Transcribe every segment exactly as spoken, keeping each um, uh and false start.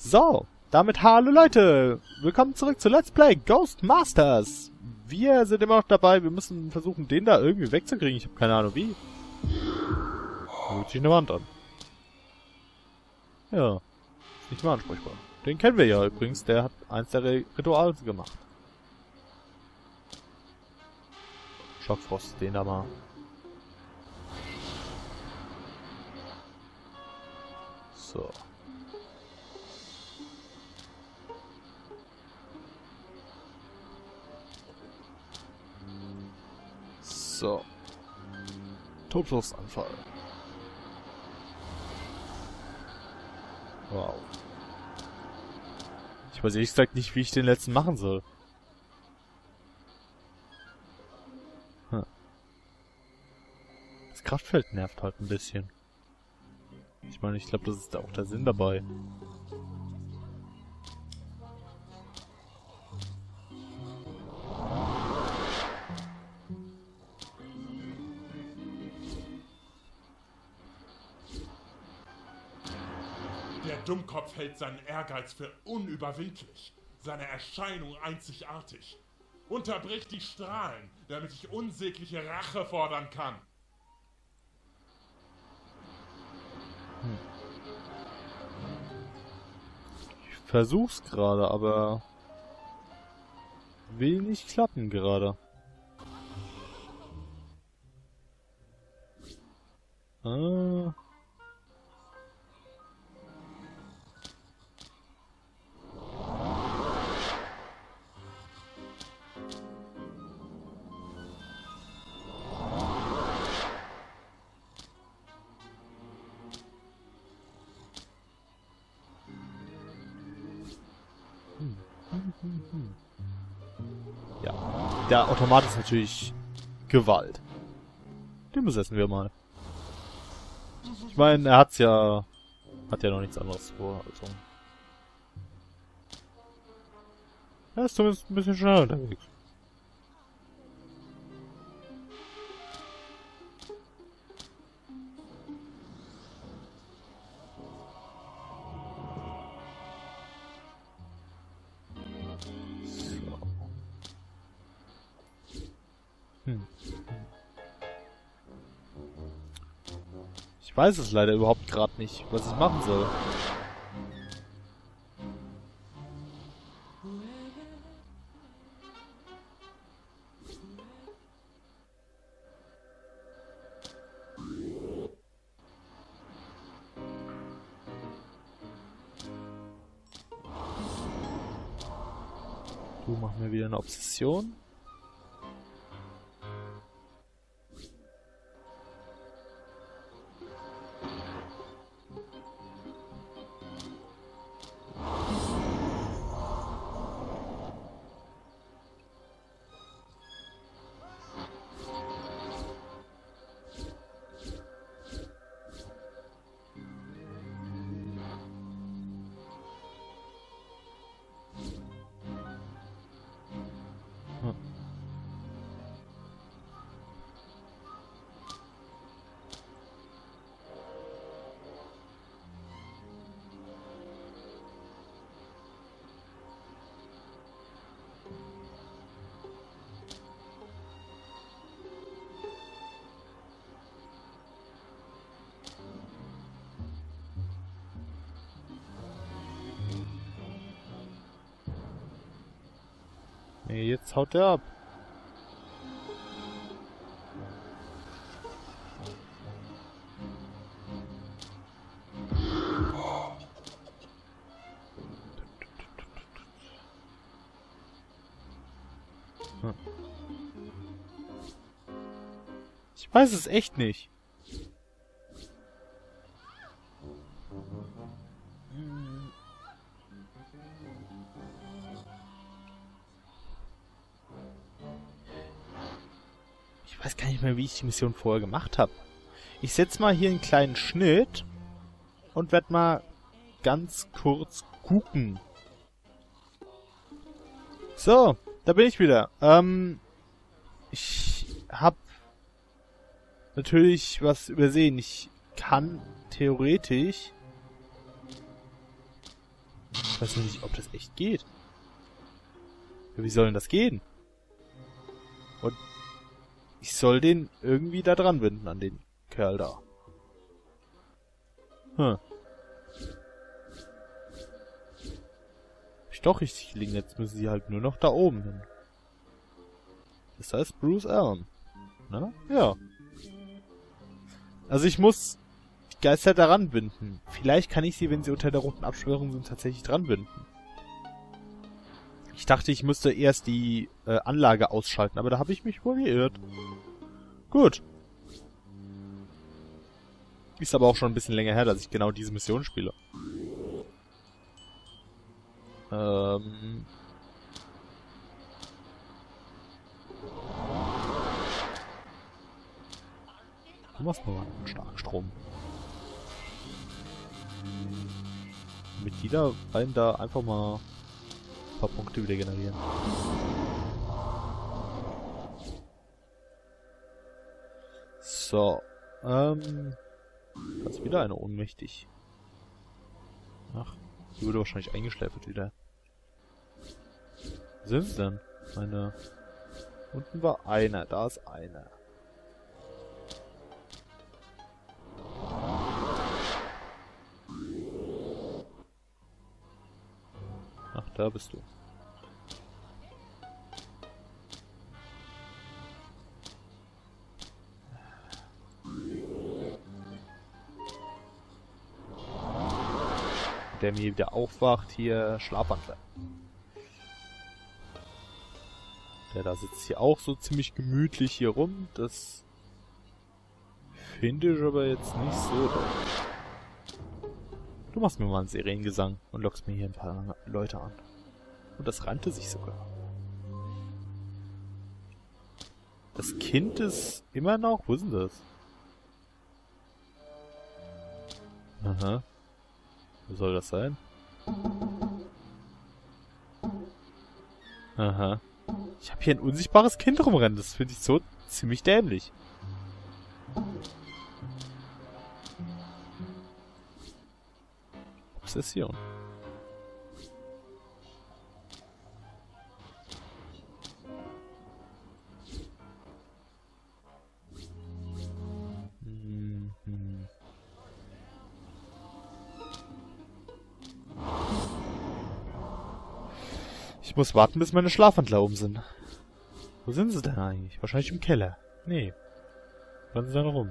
So, damit hallo Leute, willkommen zurück zu Let's Play Ghost Masters. Wir sind immer noch dabei, wir müssen versuchen, den da irgendwie wegzukriegen. Ich habe keine Ahnung wie. Holt sich eine Wand an. Ja, ist nicht mal ansprechbar. Den kennen wir ja übrigens, der hat eins der Rituale gemacht. Schockfrost, den da mal. So. So. Todflussanfall. Wow. Ich weiß ehrlich gesagt nicht, wie ich den letzten machen soll. Hm. Das Kraftfeld nervt halt ein bisschen. Ich meine, ich glaube, das ist auch der Sinn dabei. Der Dummkopf hält seinen Ehrgeiz für unüberwindlich, seine Erscheinung einzigartig. Unterbrich die Strahlen, damit ich unsägliche Rache fordern kann. Hm. Ich versuch's gerade, aber will nicht klappen gerade. Ah. Ja, der Automat ist natürlich Gewalt. Den besetzen wir mal. Ich meine, er hat's ja, hat ja noch nichts anderes vor. Also. Er ist zumindest ein bisschen schneller unterwegs. Hm. Ich weiß es leider überhaupt gerade nicht, was ich machen soll. Du mach mir wieder eine Obsession. Nee, jetzt haut er ab. Hm. Ich weiß es echt nicht. Ich weiß gar nicht mehr, wie ich die Mission vorher gemacht habe. Ich setze mal hier einen kleinen Schnitt und werde mal ganz kurz gucken. So, da bin ich wieder. Ähm, ich habe natürlich was übersehen. Ich kann theoretisch Ich weiß nicht, ob das echt geht. Wie soll denn das gehen? Und ich soll den irgendwie da dran binden, an den Kerl da. Hm. Ich doch richtig liegen, jetzt müssen sie halt nur noch da oben hin. Das heißt Bruce Allen. Ne? Ja. Also ich muss die Geister daran binden. Vielleicht kann ich sie, wenn sie unter der roten Absperrung sind, tatsächlich dran binden. Ich dachte, ich müsste erst die äh, Anlage ausschalten, aber da habe ich mich wohl geirrt. Gut. Ist aber auch schon ein bisschen länger her, dass ich genau diese Mission spiele. Ähm... Du machst nur einen starken Strom. Mit die da rein da einfach mal ein paar Punkte wieder generieren. So. Ähm. Da ist wieder eine ohnmächtig. Ach, die wurde wahrscheinlich eingeschläfert wieder. Wo sind sie denn? Meine. Unten war einer, da ist einer. Ach, da bist du. Der mir wieder aufwacht, hier Schlafwandler. Der da sitzt hier auch so ziemlich gemütlich hier rum. Das finde ich aber jetzt nicht so toll. Du machst mir mal einen Seriengesang und lockst mir hier ein paar Leute an. Und das reimte sich sogar. Das Kind ist immer noch... Wo ist denn das? Aha. Wo soll das sein? Aha. Ich habe hier ein unsichtbares Kind rumrennen. Das finde ich so ziemlich dämlich. Obsession. Mhm. Ich muss warten, bis meine Schlafwandler oben sind. Wo sind sie denn eigentlich? Wahrscheinlich im Keller. Nee. Wann sind sie denn rum?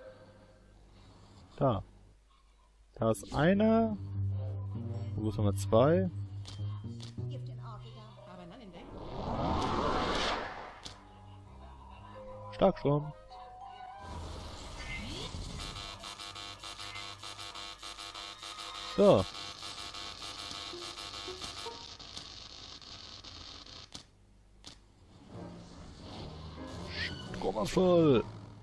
Da. Da ist einer. Wo ist Nummer zwei? Starkstrom. So. Stromer voll.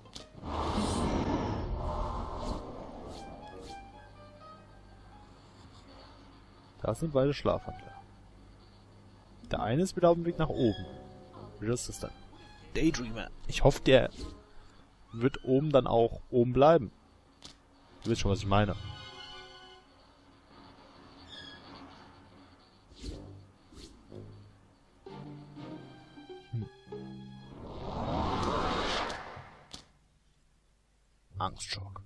Das sind beide Schlafwandler. Der eine ist wieder auf dem Weg nach oben. Wie ist das dann? Daydreamer. Ich hoffe, der wird oben dann auch oben bleiben. Du wisst schon, was ich meine. Hm. Angstschock.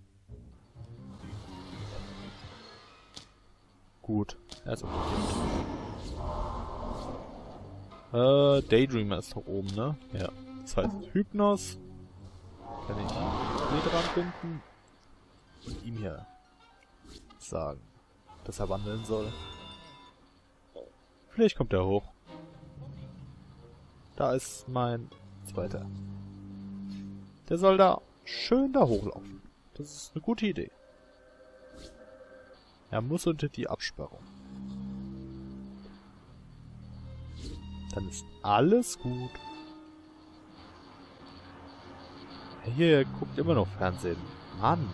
Gut. Er ist okay. Äh, Daydreamer ist doch oben, ne? Ja. Das heißt, Hypnos kann ich hier dran binden und ihm hier sagen, dass er wandeln soll. Vielleicht kommt er hoch. Da ist mein zweiter. Der soll da schön da hochlaufen. Das ist eine gute Idee. Er muss unter die Absperrung. Dann ist alles gut. Hier guckt immer noch Fernsehen. Mann.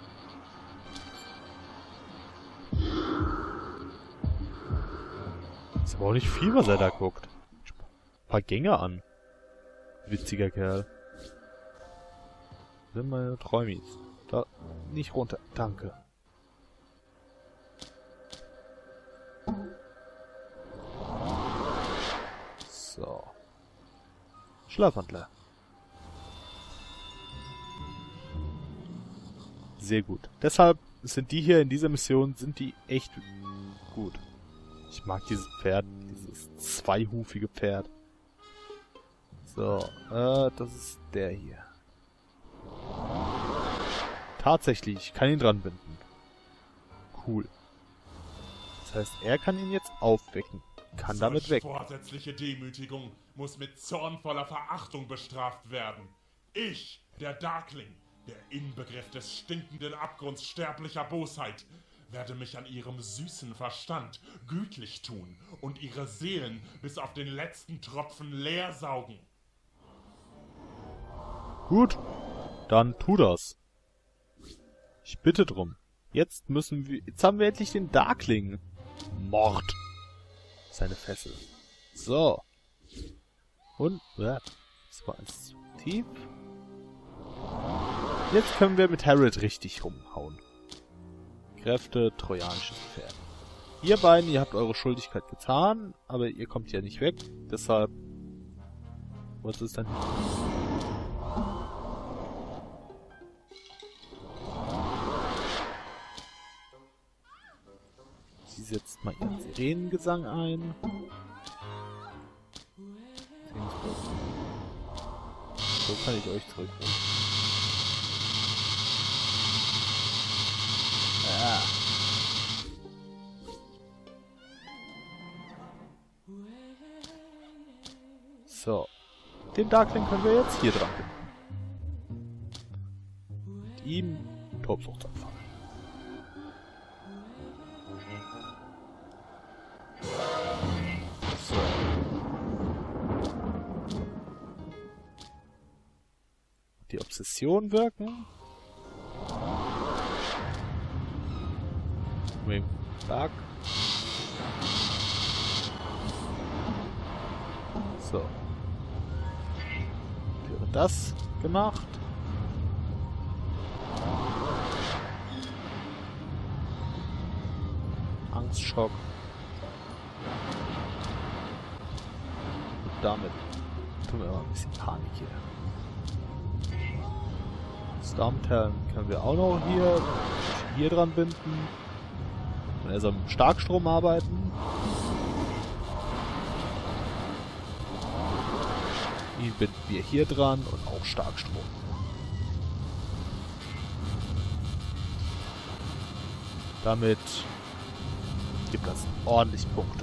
Ist aber auch nicht viel, was er da guckt. Ein paar Gänge an. Witziger Kerl. Sind meine Träumis. Da, nicht runter. Danke. Schlafwandler. Sehr gut. Deshalb sind die hier in dieser Mission, sind die echt gut. Ich mag dieses Pferd, dieses zweihufige Pferd. So, äh, das ist der hier. Tatsächlich, ich kann ihn dran binden. Cool. Das heißt, er kann ihn jetzt aufwecken. Kann Solch damit weg. Vorsätzliche Demütigung muss mit zornvoller Verachtung bestraft werden. Ich, der Darkling, der Inbegriff des stinkenden Abgrunds sterblicher Bosheit, werde mich an ihrem süßen Verstand gütlich tun und ihre Seelen bis auf den letzten Tropfen leer saugen. Gut, dann tu das. Ich bitte drum. Jetzt müssen wir... Jetzt haben wir endlich den Darkling. Mord. Seine Fessel. So. Und... Ja, das war alles zu tief. Jetzt können wir mit Harold richtig rumhauen. Kräfte, trojanisches Pferd. Ihr beiden, ihr habt eure Schuldigkeit getan, aber ihr kommt ja nicht weg. Deshalb... Was ist denn... Sie setzt mal ihren Sirenengesang ein. So kann ich euch zurückholen. Ja. So. Den Darkling können wir jetzt hier dran binden. Mit ihm Tobsuchtsanfall. So. Die Obsession wirken. Wing Dark. So. Wäre das gemacht. Angstschock. Und damit tun wir mal ein bisschen Panik hier. Stormtalon können wir auch noch hier, hier dran binden. Und er soll mit Starkstrom arbeiten. Ihn binden wir hier dran und auch Starkstrom. Damit gibt das ordentlich Punkte.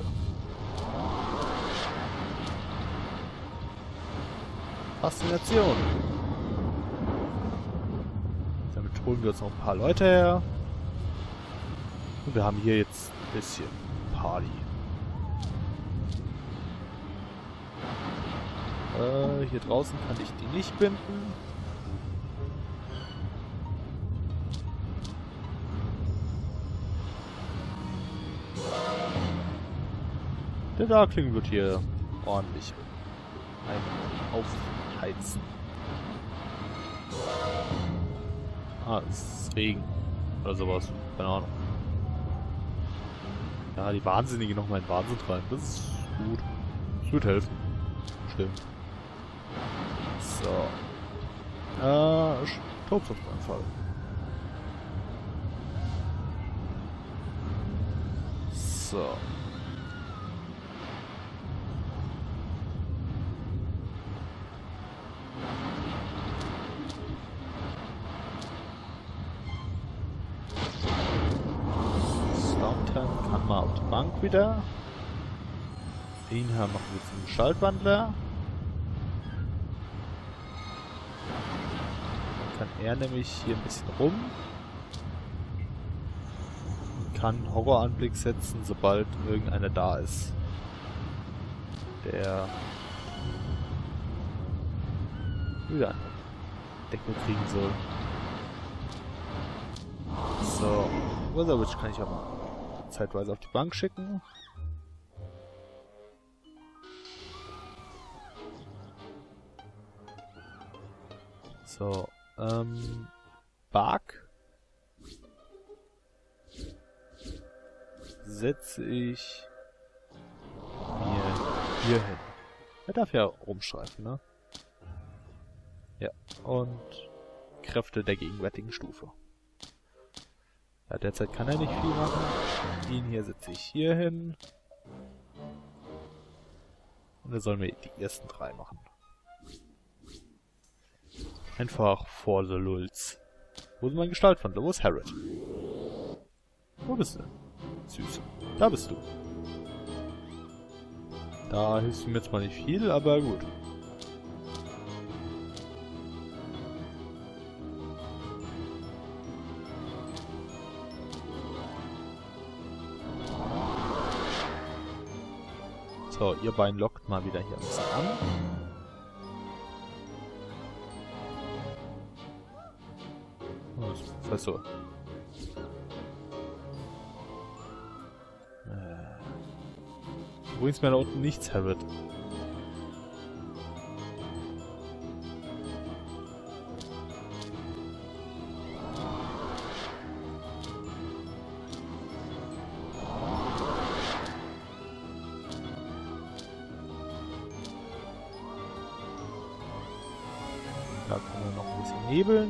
Faszination. Damit holen wir uns noch ein paar Leute her. Und wir haben hier jetzt ein bisschen Party. Äh, hier draußen kann ich die nicht binden. Der Darkling wird hier ordentlich ein aufheizen. Ah, es ist Regen. Oder sowas. Keine Ahnung. Ja, die Wahnsinnige noch mal in Wahnsinn rein. Das ist gut. Das wird helfen. Stimmt. So. Äh, Tobsuchtsanfall. So. Stormtalon kann mal auf die Bank wieder. Den hier machen wir zum Gestaltwandler. Dann kann er nämlich hier ein bisschen rum. Und kann Horroranblick setzen, sobald irgendeiner da ist. Der wieder eine Deckung kriegen soll. So. Witherwitch kann ich auch mal zeitweise auf die Bank schicken. So, ähm, Bark setze ich mir hier hin. Er darf ja rumstreifen, ne? Ja, und Kräfte der gegenwärtigen Stufe. Ja, derzeit kann er nicht viel machen. Den hier setze ich hier hin. Und dann sollen wir die ersten drei machen. Einfach for the lulz. Wo ist mein Gestaltwandler? Wo ist Harrod? Wo bist du? Süße. Da bist du. Da hilfst du mir jetzt mal nicht viel, aber gut. So, ihr beiden lockt mal wieder hier ein bisschen an. Oh, das ist Professor. Du bringst mir da unten nichts, Harrod. Da können wir noch ein bisschen nebeln.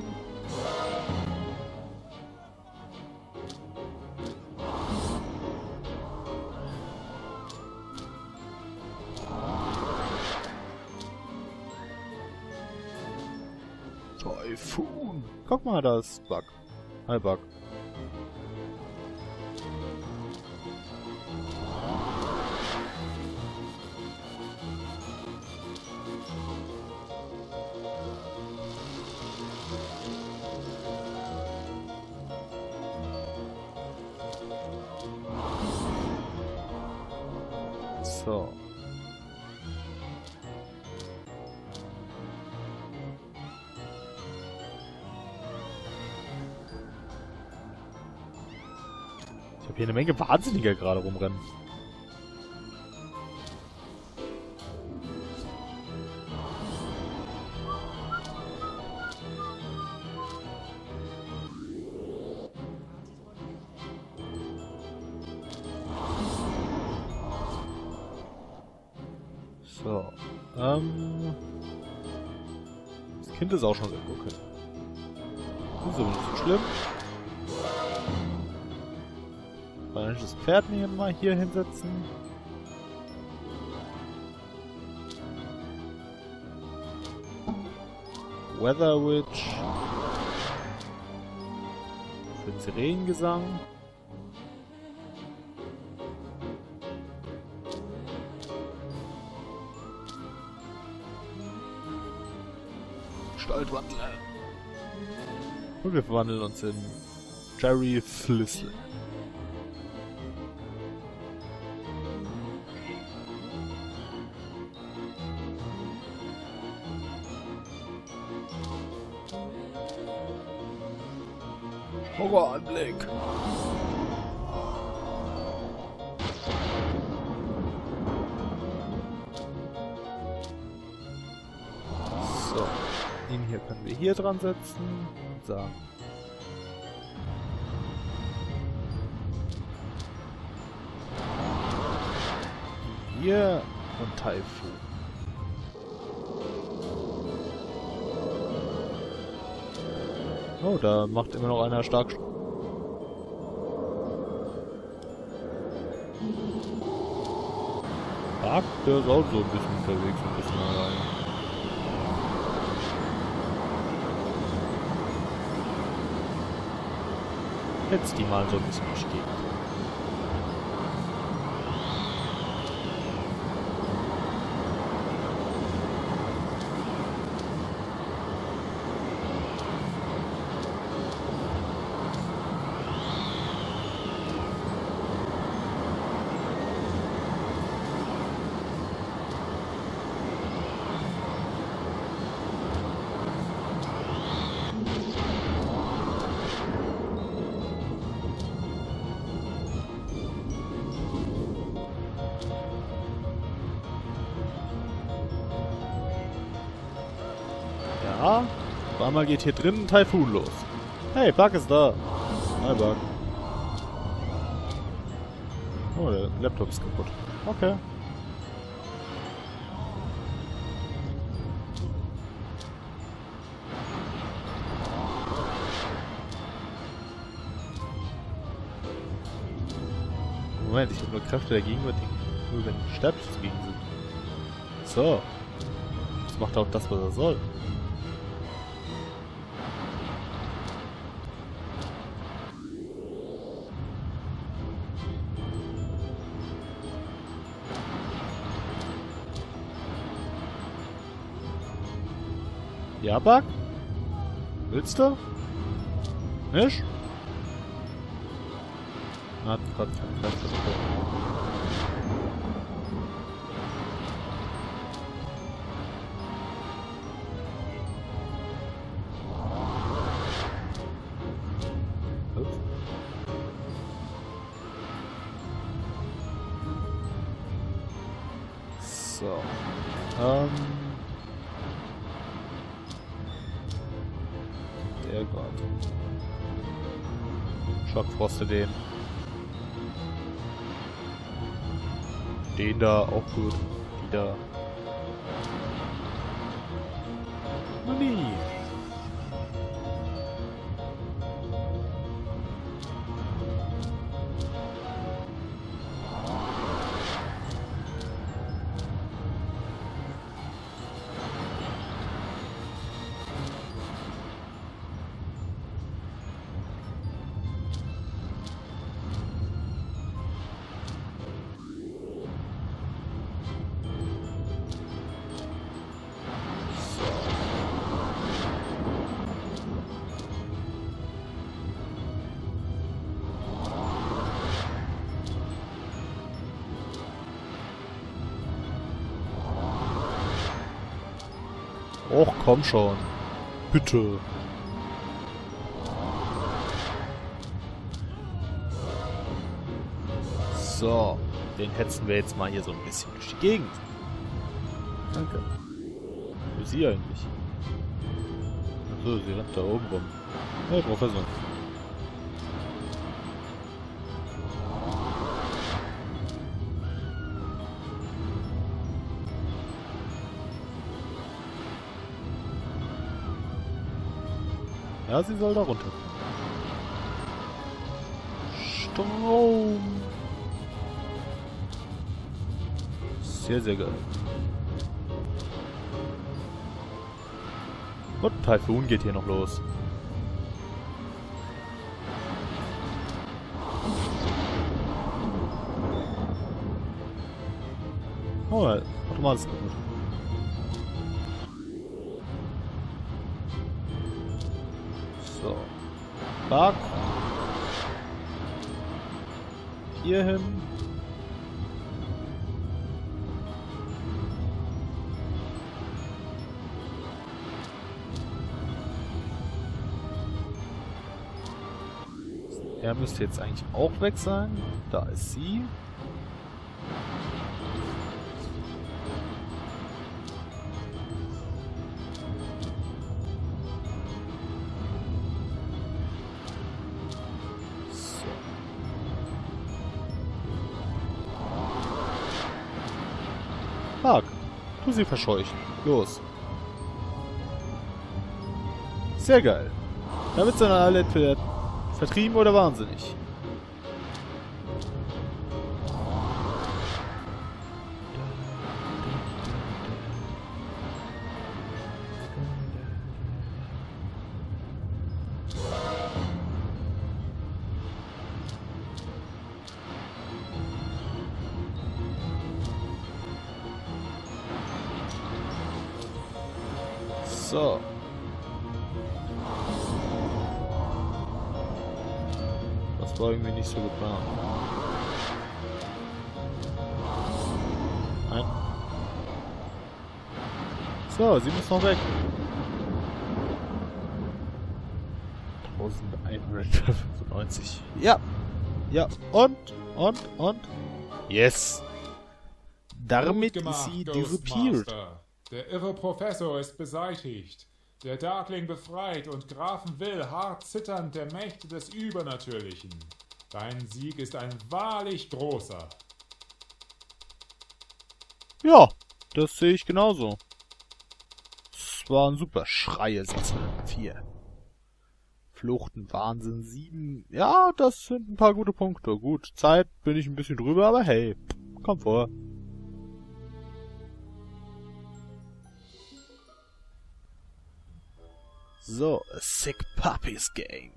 Typhoon. Guck mal, da ist Bug. Hi, Bug. So. Ich habe hier eine Menge Wahnsinniger gerade rumrennen. So, ähm... das Kind ist auch schon weg, okay. Das ist aber nicht so schlimm. Dann das Pferd mir mal hier hinsetzen. Weather Witch. Für den Sirenengesang. Gestaltwandler. Und wir verwandeln uns in Jerry Flissel. Horroranblick. So, ihn hier können wir hier dran setzen und sagen. Hier und Typhoon. Oh, da macht immer noch einer stark. Dark, der ist auch so ein bisschen unterwegs, ein bisschen alleine. Jetzt die mal so ein bisschen stehen. Ja, auf einmal geht hier drinnen ein Typhoon los. Hey, Bug ist da. Hi, Bug. Oh, der Laptop ist kaputt. Okay. Moment, ich habe nur Kräfte der Gegenwart, die nur wenn sterblich zugegen sind. So. Das macht auch das, was er soll. Ja, Bug? Willst du? Nicht? Hat grad keine Kräfte. Ups. So. Ähm. Der Gott. Schockfroste den. Den da auch gut. Die da. Mami. Och, komm schon. Bitte. So. Den hetzen wir jetzt mal hier so ein bisschen durch die Gegend. Danke. Wo ist sie eigentlich? Achso, sie rennt da oben rum. Hey, Professor. Ja, sie soll da runter. Strom. Sehr, sehr geil. Und Taifun geht hier noch los. Oh, warte mal, das ist gut. So. Bug. Hier hin. Er müsste jetzt eigentlich auch weg sein. Da ist sie. Park, tu sie verscheuchen. Los. Sehr geil. Damit sind dann alle entweder vertrieben oder wahnsinnig. So. Das war irgendwie nicht so geplant. Nein. So, sie muss noch weg. elfhundertfünfundneunzig. Ja. Ja. Und, und, und. Yes. Damit ist sie disappeared. Der irre Professor ist beseitigt. Der Darkling befreit und Grafen Will hart zitternd der Mächte des Übernatürlichen. Dein Sieg ist ein wahrlich großer. Ja, das sehe ich genauso. Es waren super Schreie, sechshundertvier. Fluchten, Wahnsinn, sieben. Ja, das sind ein paar gute Punkte. Gut, Zeit bin ich ein bisschen drüber, aber hey, komm vor. So, a Sick Puppies Game.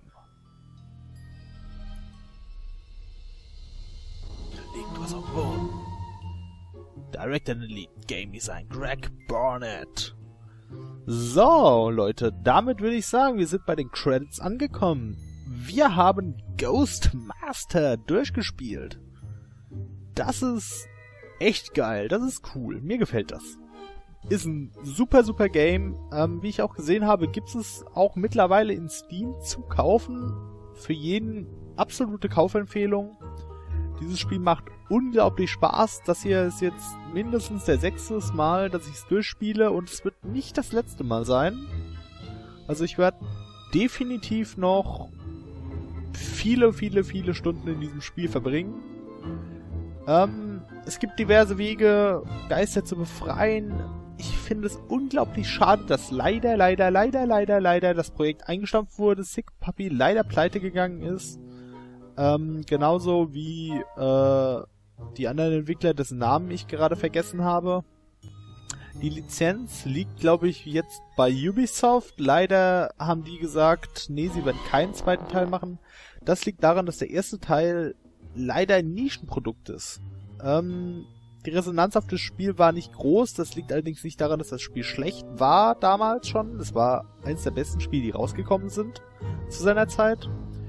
Da liegt was am Boden. Director and Lead Game Design Greg Barnett. So, Leute, damit würde ich sagen, wir sind bei den Credits angekommen. Wir haben Ghost Master durchgespielt. Das ist echt geil, das ist cool, mir gefällt das. Ist ein super, super Game. Ähm, wie ich auch gesehen habe, gibt es auch mittlerweile in Steam zu kaufen. Für jeden absolute Kaufempfehlung. Dieses Spiel macht unglaublich Spaß. Das hier ist jetzt mindestens der sechste Mal, dass ich es durchspiele und es wird nicht das letzte Mal sein. Also ich werde definitiv noch viele, viele, viele Stunden in diesem Spiel verbringen. Ähm, es gibt diverse Wege, Geister zu befreien. Ich finde es unglaublich schade, dass leider, leider, leider, leider, leider das Projekt eingestampft wurde. Sick Puppy leider pleite gegangen ist. Ähm, genauso wie äh, die anderen Entwickler, dessen Namen ich gerade vergessen habe. Die Lizenz liegt, glaube ich, jetzt bei Ubisoft. Leider haben die gesagt, nee, sie werden keinen zweiten Teil machen. Das liegt daran, dass der erste Teil leider ein Nischenprodukt ist. Ähm, die Resonanz auf das Spiel war nicht groß. Das liegt allerdings nicht daran, dass das Spiel schlecht war damals schon. Es war eines der besten Spiele, die rausgekommen sind zu seiner Zeit.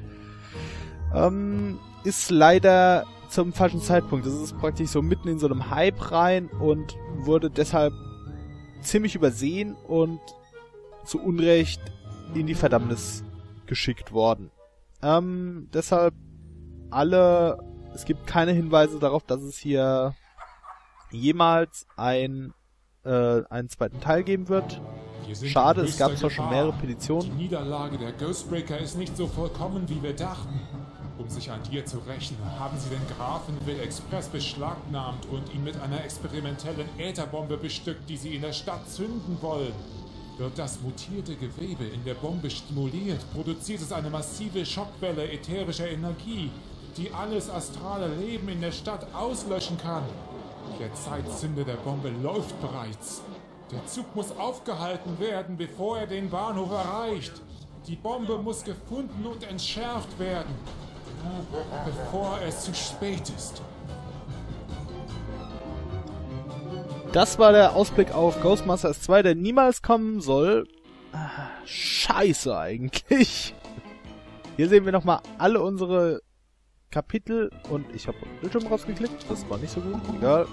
Ähm, ist leider zum falschen Zeitpunkt. Das ist praktisch so mitten in so einem Hype rein und wurde deshalb ziemlich übersehen und zu Unrecht in die Verdammnis geschickt worden. Ähm, deshalb alle, es gibt keine Hinweise darauf, dass es hier jemals ein, äh, einen zweiten Teil geben wird. Schade, es gab zwar schon mehrere Petitionen. Die Niederlage der Ghostbreaker ist nicht so vollkommen, wie wir dachten. Um sich an dir zu rächen, haben sie den Grafen Will Express beschlagnahmt und ihn mit einer experimentellen Ätherbombe bestückt, die sie in der Stadt zünden wollen. Wird das mutierte Gewebe in der Bombe stimuliert, produziert es eine massive Schockwelle ätherischer Energie, die alles astrale Leben in der Stadt auslöschen kann. Der Zeitzünder der Bombe läuft bereits. Der Zug muss aufgehalten werden, bevor er den Bahnhof erreicht. Die Bombe muss gefunden und entschärft werden, bevor es zu spät ist. Das war der Ausblick auf Ghostmasters zwei, der niemals kommen soll. Scheiße eigentlich. Hier sehen wir nochmal alle unsere Kapitel und ich habe den Bildschirm rausgeklickt. Das war nicht so gut. Egal.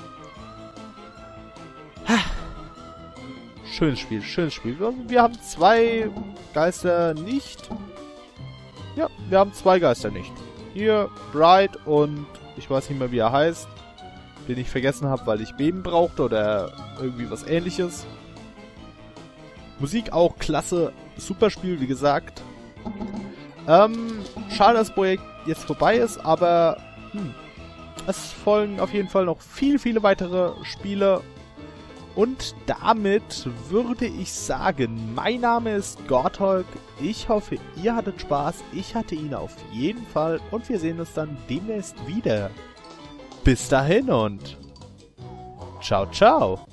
Schönes Spiel, schönes Spiel. Wir haben zwei Geister nicht. Ja, wir haben zwei Geister nicht. Hier, Bright und ich weiß nicht mehr, wie er heißt. Den ich vergessen habe, weil ich Beben brauchte oder irgendwie was Ähnliches. Musik auch klasse. Super Spiel, wie gesagt. Ähm, schade, dass das Projekt jetzt vorbei ist, aber hm, es folgen auf jeden Fall noch viele, viele weitere Spiele. Und damit würde ich sagen, mein Name ist Gortolk. Ich hoffe, ihr hattet Spaß. Ich hatte ihn auf jeden Fall. Und wir sehen uns dann demnächst wieder. Bis dahin und ciao, ciao.